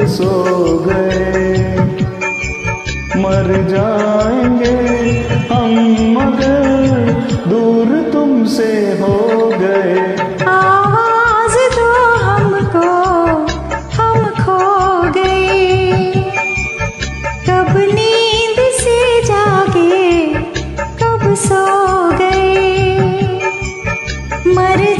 सो गए। मर जाएंगे हम मगर दूर तुमसे हो गए। आवाज दो हमको, हम खो गए। कब नींद से जागे, कब सो गए। मर